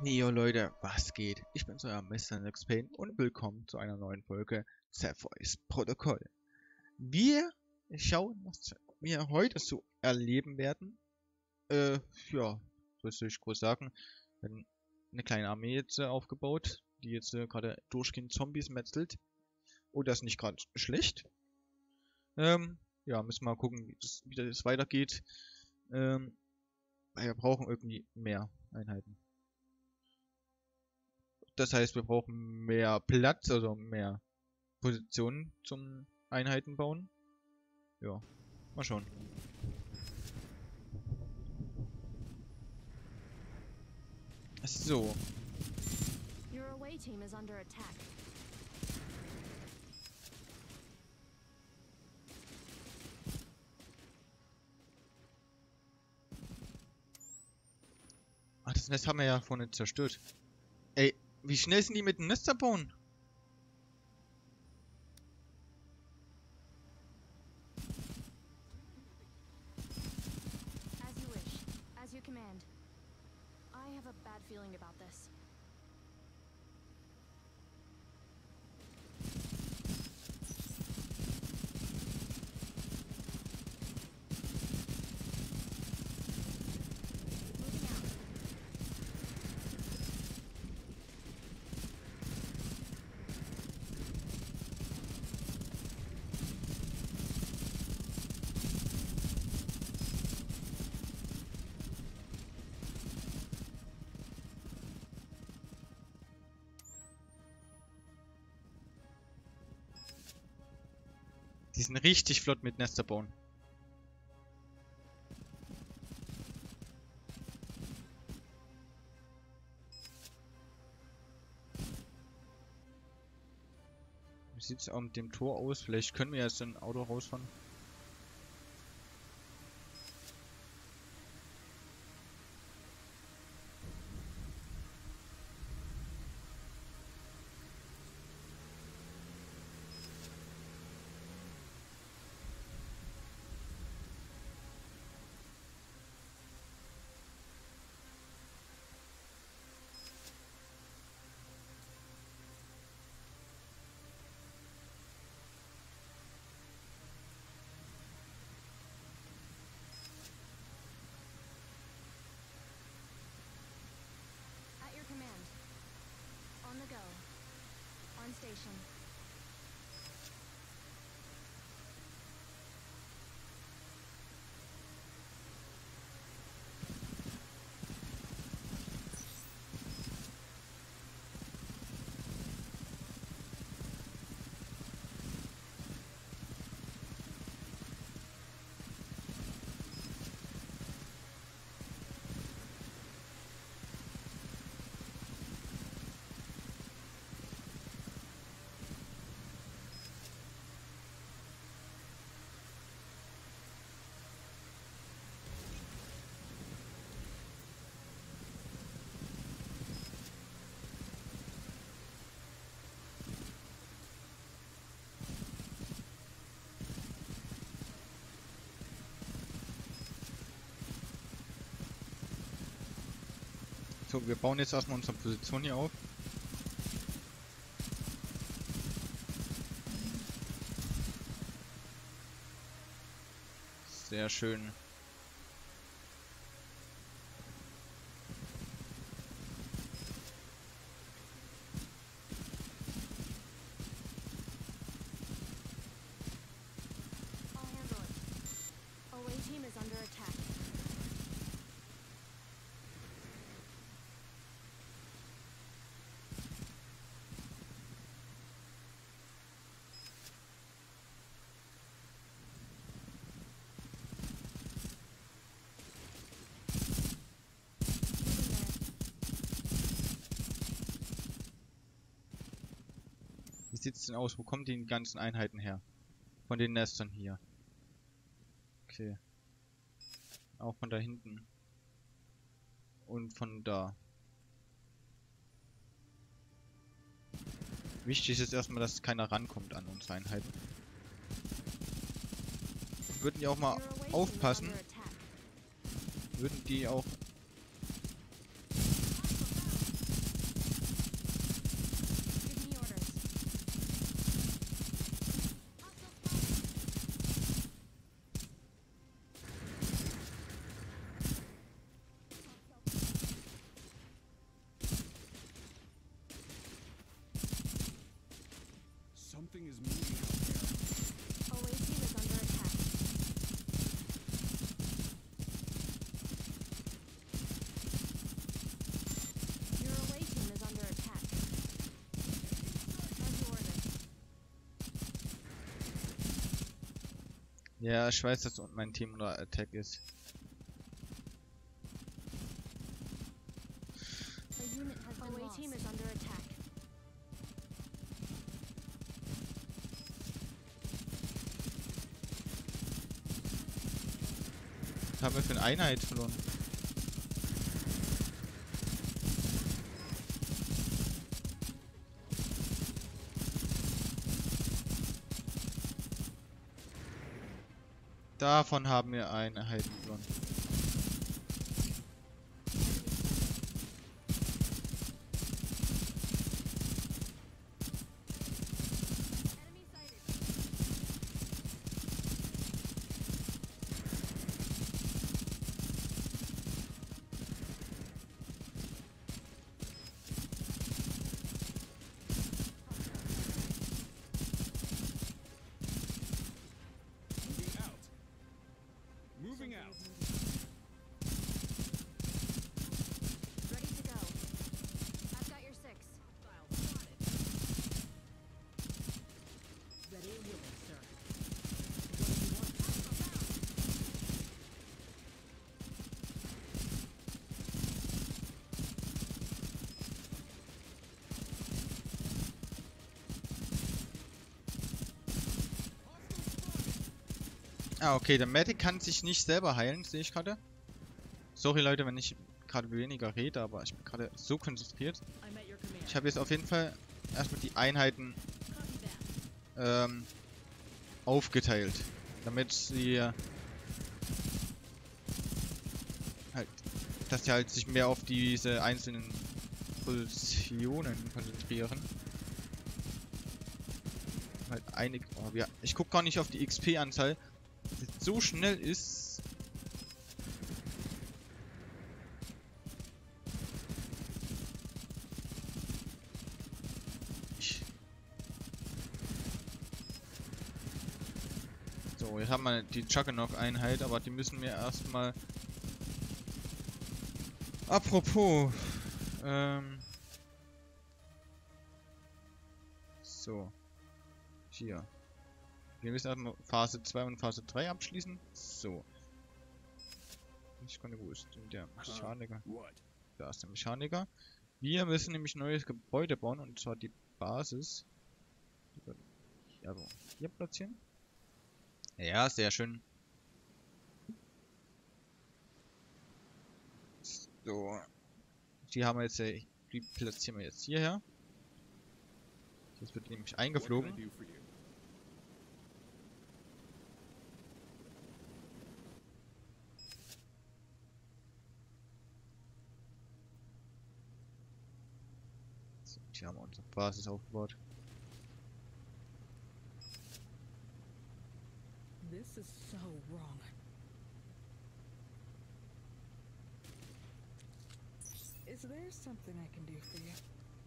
Jo Leute, was geht? Ich bin's euer Mr. Nex Payne und willkommen zu einer neuen Folge Cepheus Protokoll. Wir schauen, was wir heute so erleben werden. Ja, was soll ich groß sagen? Wir haben eine kleine Armee jetzt aufgebaut, die jetzt gerade durchgehend Zombies metzelt. Oh, das ist nicht gerade schlecht. Ja, müssen wir mal gucken, wie das weitergeht. Wir brauchen irgendwie mehr Einheiten. Das heißt, wir brauchen mehr Platz, also mehr Positionen zum Einheiten bauen. Ja, mal schauen. So. Your away team is under attack. Ach, das Nest haben wir ja vorhin zerstört. Ey, wie schnell sind die mit dem Nest zerbauen? As you wish. As you command. I have a bad feeling about this. Moving out. Die sind richtig flott mit Nester bauen. Wie sieht es auch mit dem Tor aus? Vielleicht können wir jetzt ein Auto rausfahren. At your command. On the go. On station. So, wir bauen jetzt erstmal unsere Position hier auf. Sehr schön. I'll handle it. Away team is under attack. Moving there. Wie sieht es denn aus? Wo kommen die ganzen Einheiten her? Von den Nestern hier. Okay. Auch von da hinten. Und von da. Wichtig ist jetzt erstmal, dass keiner rankommt an unsere Einheiten. Würden die auch mal Your away team is aufpassen, under attack. würden die auch Ja, ich weiß, dass mein Team unter Attack ist. A unit has been lost. Away team is under attack. Was haben wir für eine Einheit verloren? Davon haben wir Einheiten verloren. Enemy sighted. Moving out. Moving out. Ready to go. I've got your 6. Ready and willing, sir. Ah, okay, der Medic kann sich nicht selber heilen, sehe ich gerade. Sorry Leute, wenn ich gerade weniger rede, aber ich bin gerade so konzentriert. I'm at your command. Ich habe jetzt auf jeden Fall erstmal die Einheiten Copy that. aufgeteilt, damit sie halt, dass sie halt sich mehr auf diese einzelnen Positionen konzentrieren. Halt einige, oh, ja, ich gucke gar nicht auf die XP-Anzahl, die so schnell ist. So, jetzt haben wir die Juggernaut-Einheit, aber die müssen wir erstmal. Apropos, so, hier. Wir müssen erstmal Phase 2 und Phase 3 abschließen. So. Ich konnte, wo ist denn der Mechaniker? What? Da ist der Mechaniker. Wir müssen nämlich ein neues Gebäude bauen, und zwar die Basis. Die wir hier platzieren. Ja, sehr schön. So. Die haben wir jetzt, die platzieren wir jetzt hierher. Das wird nämlich What can I eingeflogen. do for you? So, hier haben wir unsere Basis aufgebaut. This is so wrong. Is there something I can do for you?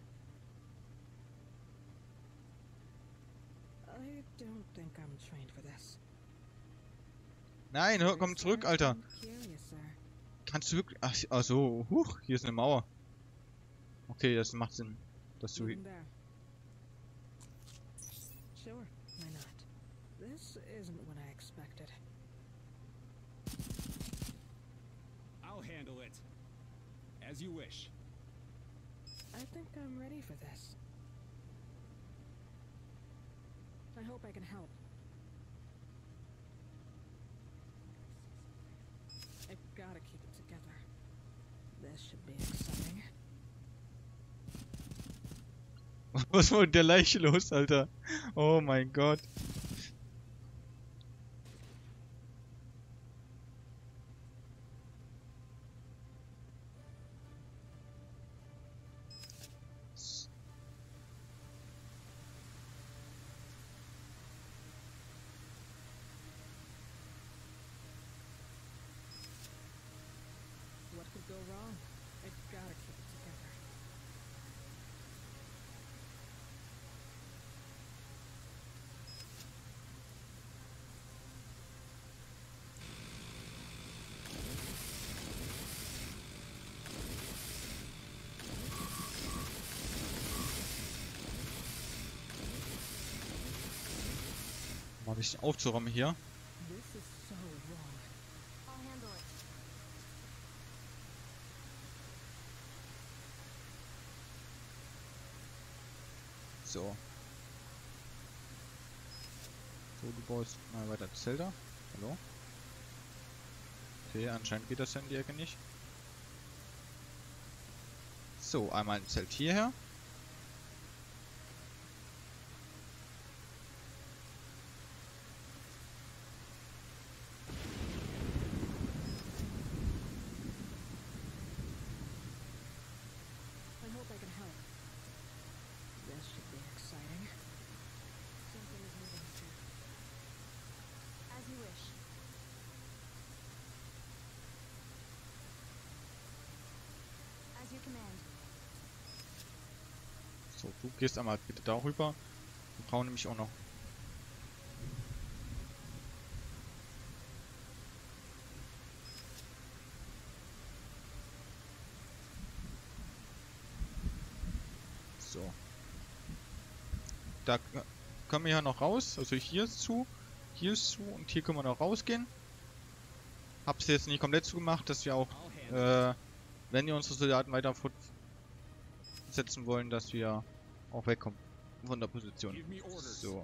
I don't think I'm trained for this. Nein, hör, komm Yes, zurück, sir. Alter. I'm curious, sir. Kannst du wirklich. Ach so, huch, hier ist eine Mauer. Okay, das macht Sinn. Dass du. Even there. Sure, why not? This isn't what I expected. I'll handle it. As you wish. I think I'm ready for this. I hope I can help. I gotta keep it together. This should be exciting. Was war mit der Leiche los, Alter? Oh mein Gott. What could go wrong? I gotta keep it together. Mal ein bisschen aufzuräumen hier. This is so wrong. I'll handle it. So. So, du baust mal weiter Zelda. Hallo? Okay, anscheinend geht das in die Ecke nicht. So, einmal ein Zelt hierher. I hope I can help. This should be exciting. Something is moving, sir. As you wish. As you command. So, du gehst einmal bitte darüber. Wir brauchen nämlich auch noch. So. Da können wir ja noch raus. Also hier ist zu und hier können wir noch rausgehen. Hab's jetzt nicht komplett zugemacht, dass wir auch, I'll handle it. wenn wir unsere Soldaten weiter setzen wollen, dass wir auch wegkommen von der Position. Give me orders. So.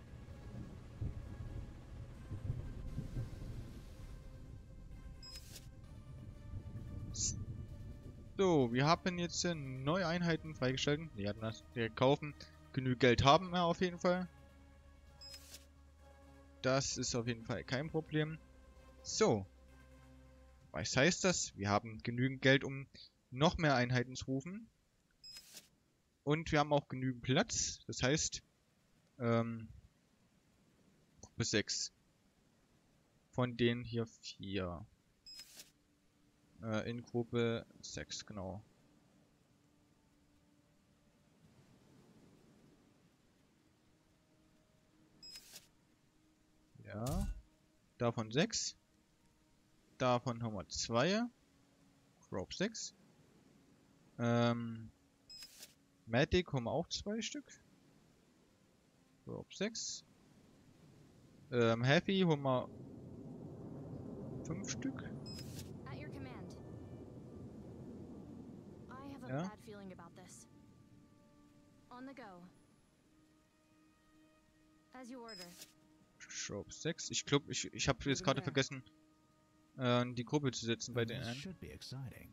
So, wir haben jetzt neue Einheiten freigestellt. Wir hatten das kaufen. Genügend Geld haben wir auf jeden Fall. Das ist auf jeden Fall kein Problem. So. Was heißt das? Wir haben genügend Geld, um noch mehr Einheiten zu rufen. Und wir haben auch genügend Platz. Das heißt, Gruppe 6. Von denen hier 4. In Gruppe 6, genau. Ja. Davon 6. Davon haben wir 2. Group 6. Medic haben wir auch 2 Stück. Group 6. Heavy haben wir 5 Stück. At your command. I have a Ja. bad feeling about this. On the go. As you order. Group 6. Ich glaube, ich habe jetzt gerade vergessen, die Gruppe zu setzen bei den This einen. should be exciting.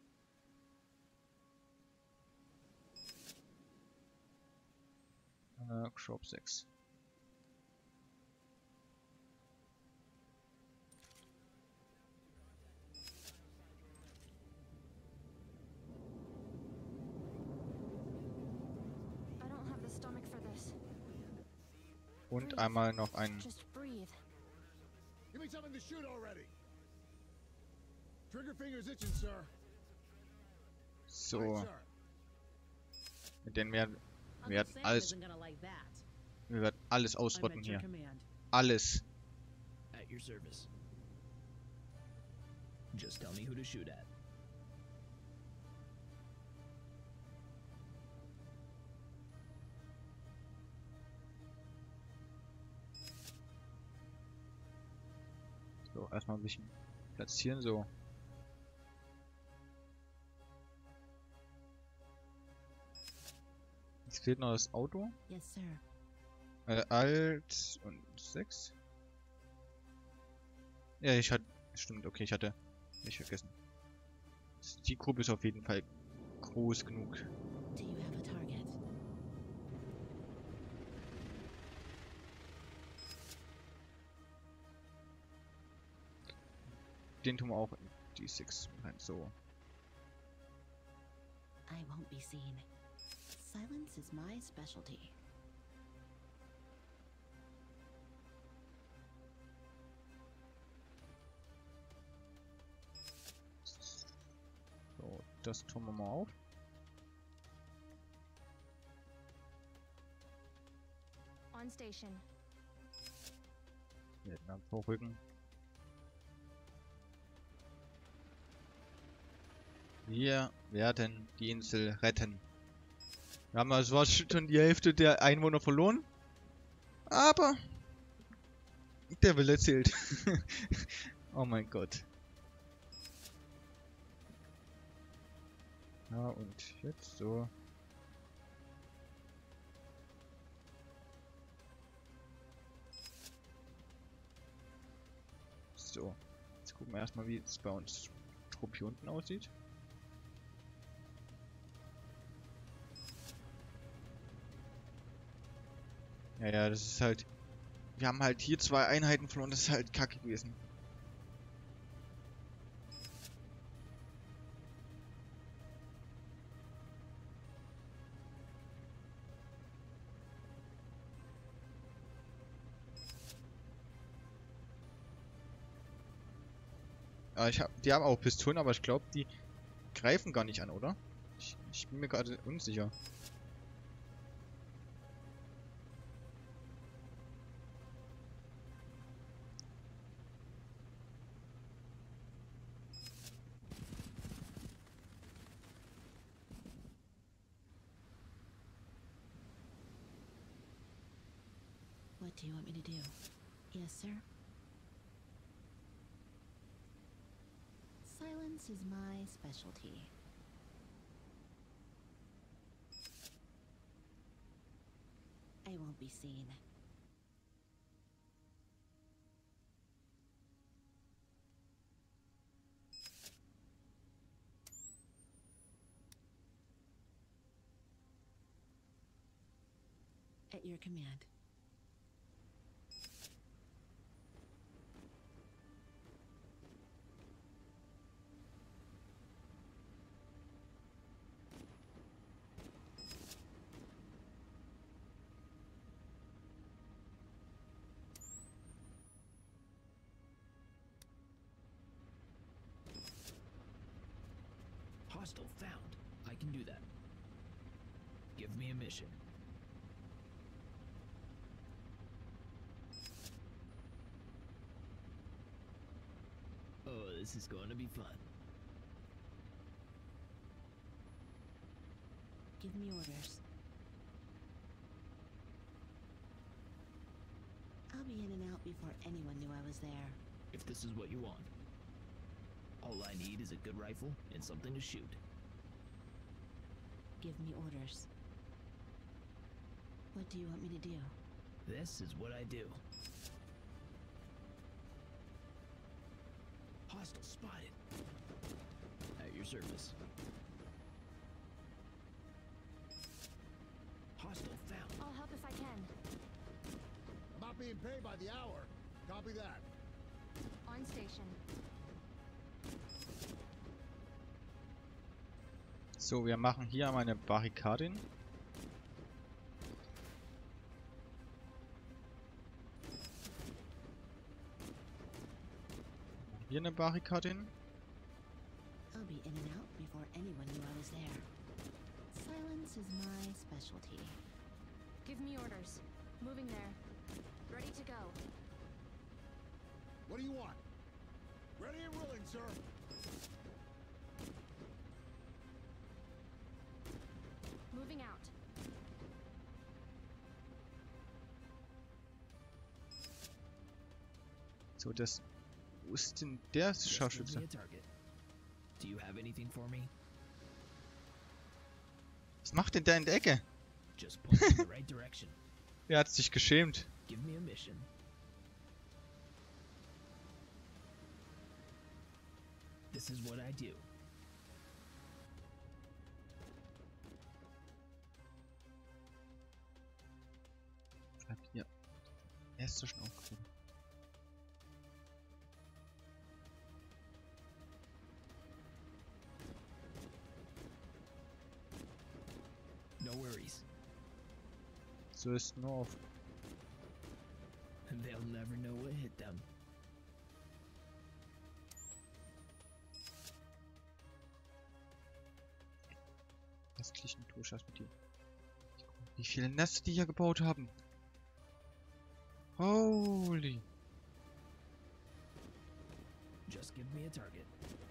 Group 6. I don't have the stomach for this. Und einmal noch ein. Just breathe. Give me something to shoot already. Trigger finger's itching, sir. So. Right, sir. Mit denen werden Uncle werden Sam alles, isn't gonna like that. wir werden alles I'm ausrotten at your hier. command. Alles. At your service. Just tell me who to shoot at. So, erstmal ein bisschen platzieren, so. Jetzt fehlt noch das Auto. Yes, sir. Alt und 6. Ja, ich hatte. Stimmt, okay, ich hatte nicht vergessen. Die Gruppe ist auf jeden Fall groß genug. Do you have a target? Den tun wir auch in die 6 rein, so. I won't be seen. Silence is my specialty. So, das tun wir mal auf. On station. Vietnam vorrücken. Wir werden die Insel retten. Wir haben also schon die Hälfte der Einwohner verloren. Aber Der will erzählt. Oh mein Gott. Ja, und jetzt so. So. Jetzt gucken wir erstmal, wie es bei uns Trupp hier unten aussieht. Ja, ja, das ist halt... Wir haben halt hier 2 Einheiten verloren, das ist halt kacke gewesen. Die haben auch Pistolen, aber ich glaube, die greifen gar nicht an, oder? Ich bin mir gerade unsicher. What do you want me to do? Yes, sir. Silence is my specialty. I won't be seen. At your command. Hostile found. I can do that. Give me a mission. Oh, this is going to be fun. Give me orders. I'll be in and out before anyone knew I was there. If this is what you want. All I need is a good rifle and something to shoot. Give me orders. What do you want me to do? This is what I do. Hostile spotted. At your service. Hostile found. I'll help if I can. I'm not being paid by the hour. Copy that. On station. So, wir machen hier einmal eine Barrikade hin. Hier eine Barrikade hin. I'll be in and out before anyone knew I was there. Silence is my specialty. Give me orders. Moving there. Ready to go. What do you want? Ready and willing, sir. Moving out. So, das... Wo ist denn der Just give Scharfschütze? me a target. Do you have anything for me? Was macht denn der in der Ecke? Just point in the right direction. Er hat sich geschämt. Give me a mission. This is what I do. Hier. Er ist so schon aufgehoben. No worries. So ist nur auf... They'll never know what hit them. restlichen Durchschass mit dir. Wie viele Nester die hier gebaut haben. Holy. Just give me a target.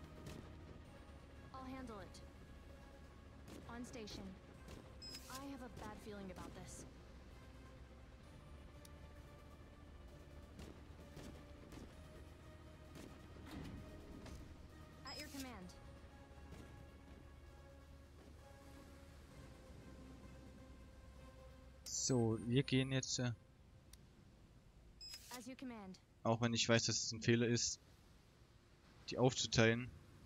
I'll handle it. On station. I have a bad feeling about this. So, wir gehen jetzt, As you command. auch wenn ich weiß, dass es ein Fehler ist, die aufzuteilen.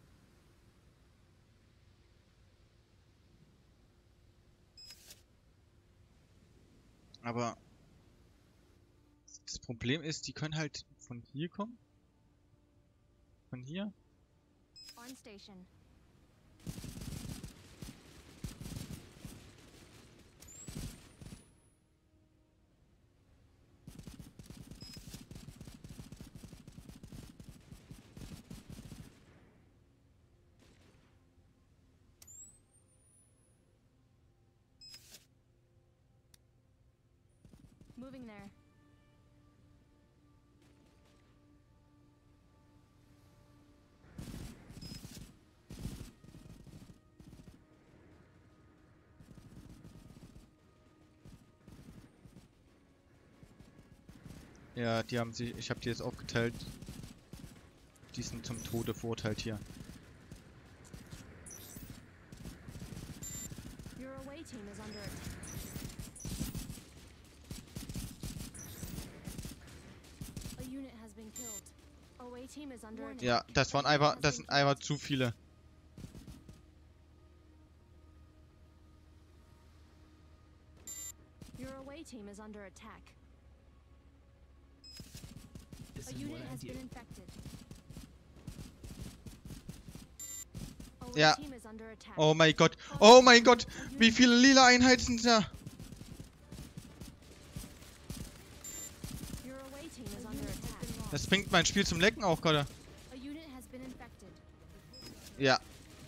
Aber das Problem ist, die können halt von hier kommen. Von hier. On station. Moving there. Ja, die haben sie. Ich habe die jetzt aufgeteilt. Die sind zum Tode verurteilt hier. Your away team is under attack. A unit has been killed. Away team is under attack. Ja, das waren einfach, das sind einfach zu viele. Your away team is under attack. This A is unit what I has do. been infected. Away Ja. team is under attack. Oh mein Gott. Oh mein Gott. Wie viele lila Einheiten sind da? Your away team is under attack. Das bringt mein Spiel zum Lecken auch gerade. A unit has been infected. Ja.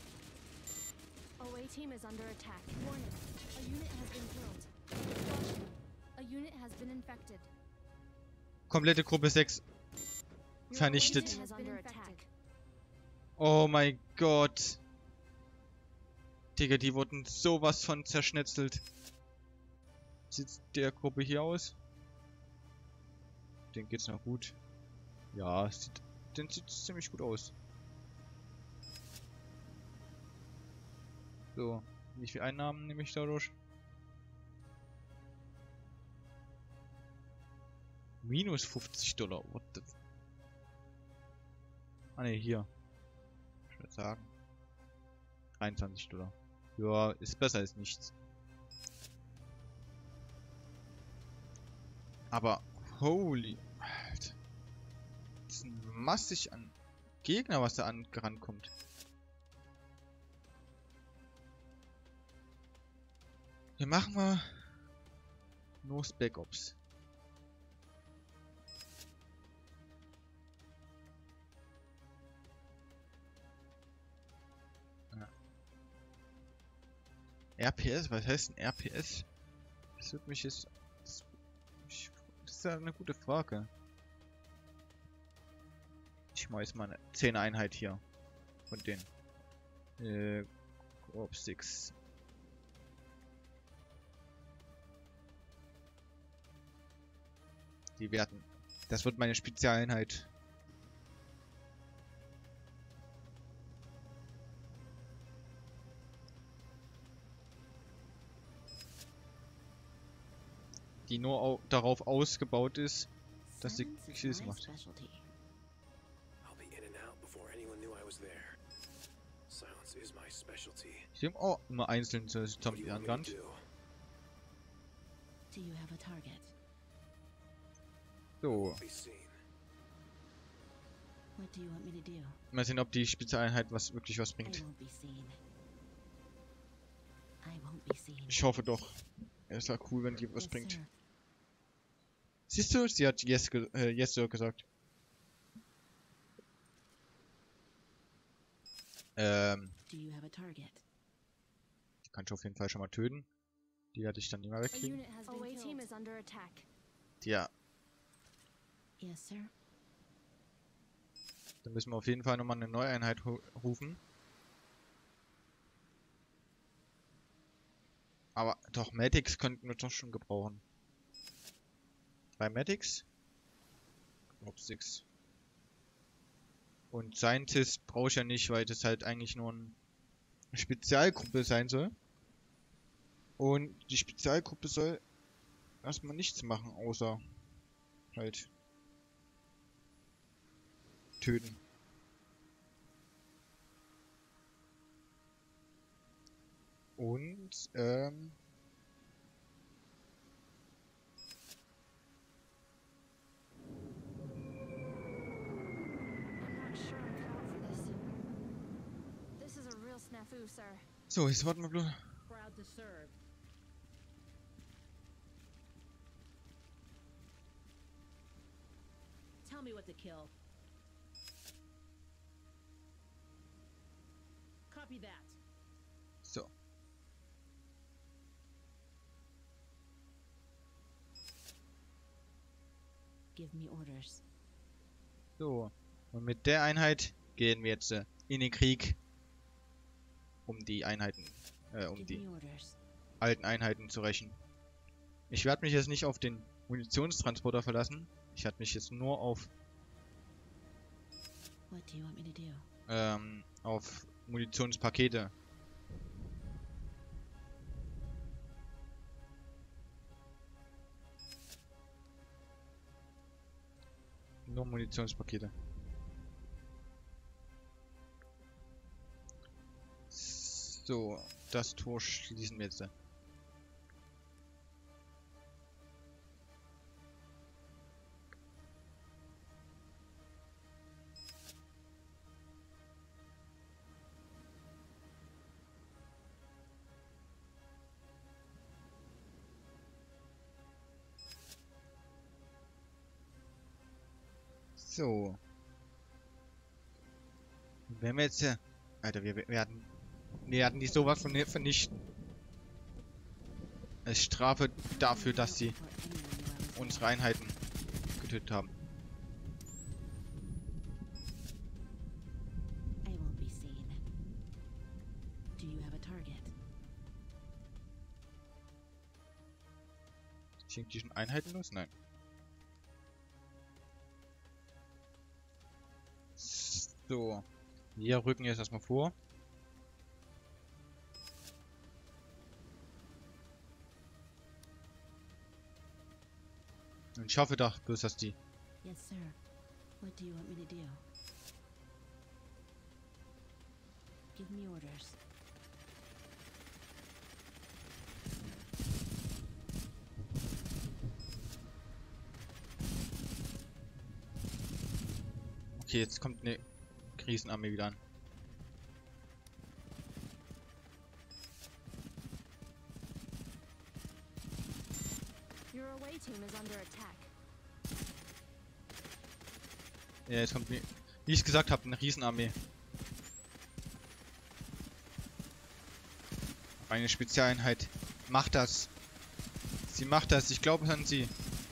Away team is under attack. Warning. A unit has been killed. Caution. A unit has been infected. Komplette Gruppe 6 Your vernichtet. away team is under attack. Oh mein Gott. Digga, die wurden sowas von zerschnetzelt. Sieht der Gruppe hier aus? Den geht's noch gut. Ja, den sieht ziemlich gut aus. So, wie viele Einnahmen nehme ich dadurch? Minus $50. What the Ah ne, hier. Ich würde sagen. $23. Ja, ist besser als nichts. Aber holy. Alter. Das ist massig an Gegner, was da rankommt. Wir machen mal nur Spec Ops. RPS? Was heißt denn RPS? Das wird mich jetzt... Das ist ja eine gute Frage. Ich mache jetzt mal eine 10 Einheit hier. Von denen. Corp 6. Die werden... Das wird meine Spezialeinheit. Die nur darauf ausgebaut ist, dass sie Silence is Kills my macht. specialty. I'll be in and out before anyone knew I was there. Silence is my specialty. Ich nehme auch immer einzeln zu What do you Zombie want me to angerannt. do? Do you have a target? So, Be seen. What do you want me to do? mal sehen, ob die Spezialeinheit wirklich was I bringt. won't be seen. I won't be seen. Ich hoffe doch. Es wäre cool, wenn die was Yes, bringt. sir. Siehst du, sie hat yes, yes Sir gesagt. Do you have a target? Die kann ich auf jeden Fall schon mal töten. Die werde ich dann nicht mehr A wegkriegen. unit has been away team is under attack. Ja, Yes, sir. dann müssen wir auf jeden Fall nochmal eine neue Einheit rufen. Aber doch, Medics könnten wir doch schon gebrauchen. 3 Medics. Corp 6. Und Scientist brauche ich ja nicht, weil das halt eigentlich nur eine Spezialgruppe sein soll. Und die Spezialgruppe soll erstmal nichts machen, außer halt töten. Und, I'm not sure I'm cut out for this. This is a real snafu, sir. so, jetzt warten wir bloß. Proud to serve. Tell me what to kill. Copy that. So. Give me orders. So. Und mit der Einheit gehen wir jetzt in den Krieg, um die Einheiten, um Give die me orders. alten Einheiten zu rächen. Ich werde mich jetzt nicht auf den Munitionstransporter verlassen. Ich werde mich jetzt nur auf What do you want me to do? auf Munitionspakete. Nur Munitionspakete. So, das Tor schließen wir jetzt. So. Wenn wir jetzt Alter, wir werden die sowas von vernichten. Als Strafe dafür, dass sie Before anyone knew I was unsere there. Einheiten getötet haben. I won't be seen. Do you have a target? Sind die schon Einheiten los? Nein. So. Wir rücken jetzt erstmal vor. Und ich hoffe doch bloß, dass die... Yes, sir. What do you want me to do? Give me orders. Okay, jetzt kommt eine Krisenarmee wieder an. Your away team is under attack. Ja, jetzt kommt, wie ich gesagt habe, eine Riesenarmee. Eine Spezialeinheit. Macht das. Sie macht das. Ich glaube an sie.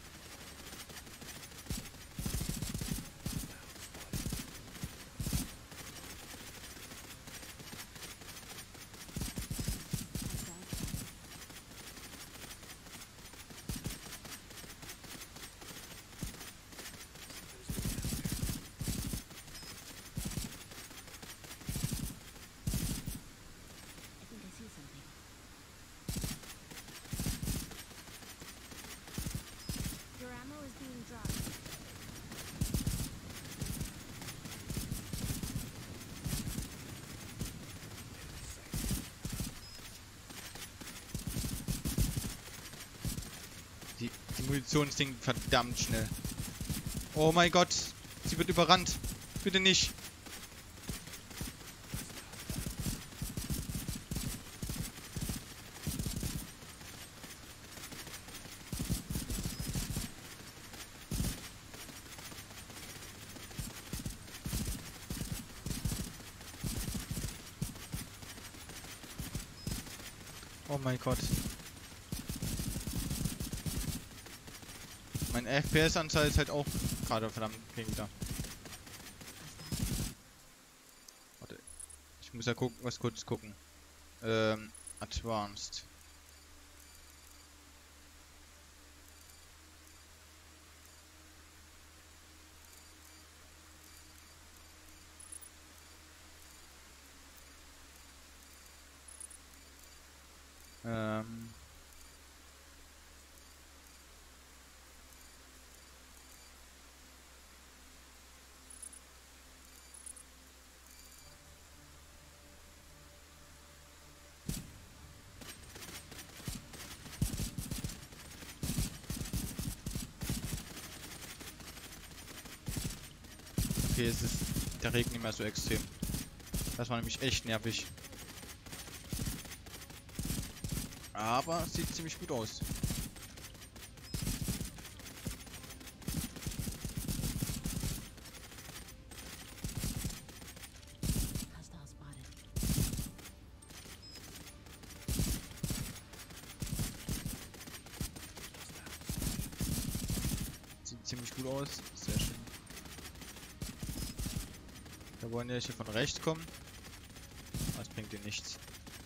I think I see something. Your ammo is being dropped. Die Munition sinkt verdammt schnell. Oh mein Gott. Sie wird überrannt. Bitte nicht. Oh mein Gott. Mein FPS-Anzahl ist halt auch gerade verdammt gering da. Warte. Ich muss ja gucken, was kurz gucken. Advanced. okay, es ist der Regen nicht mehr so extrem. Das war nämlich echt nervig. Aber es sieht ziemlich gut aus. Hostile spotted. Sieht ziemlich gut aus. Sehr schön. Da wollen ja hier von rechts kommen. Das bringt dir nichts.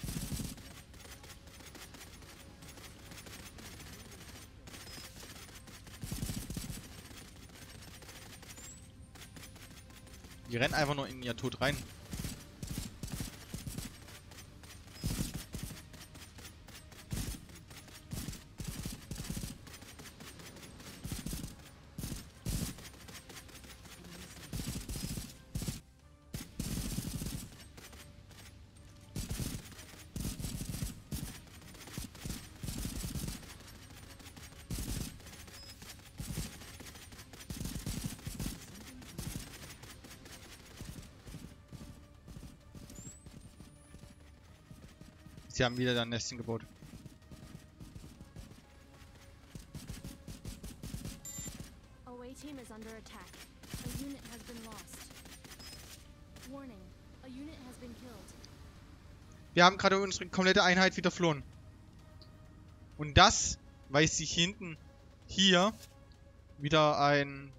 Die rennen einfach nur in ihr Tod rein. Sie haben wieder ein Nest gebaut. Away team is under attack. A unit has been lost. Warning. A unit has been killed. Wir haben gerade unsere komplette Einheit wieder verloren. Und das, weil sie hinten hier wieder ein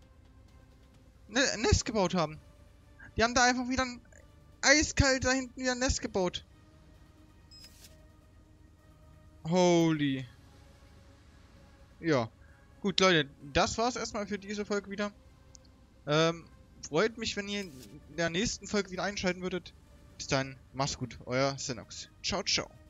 Nest gebaut haben. Die haben da einfach wieder ein eiskalt da hinten wieder ein Nest gebaut. Holy. Ja. Gut, Leute, das war's erstmal für diese Folge wieder. Freut mich, wenn ihr in der nächsten Folge wieder einschalten würdet. Bis dann, macht's gut, euer Senox. Ciao, ciao.